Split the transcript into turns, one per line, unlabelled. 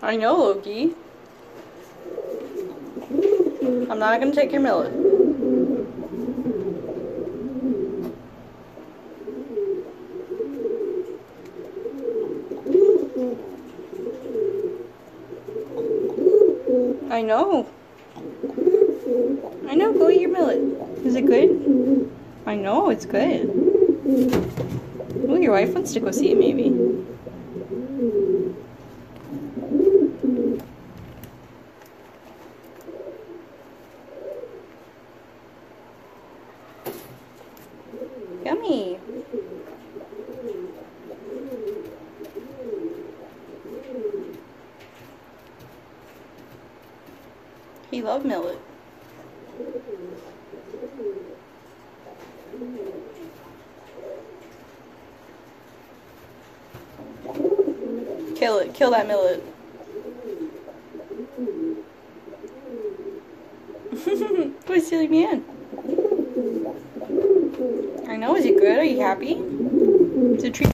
I know, Loki. I'm not gonna take your millet. I know. I know, go eat your millet. Is it good? I know, it's good. Ooh, your wife wants to go see it, maybe. Yummy. He loved millet. Kill it. Kill that millet. What a silly man. I know. Is it good? Are you happy? It's a treat.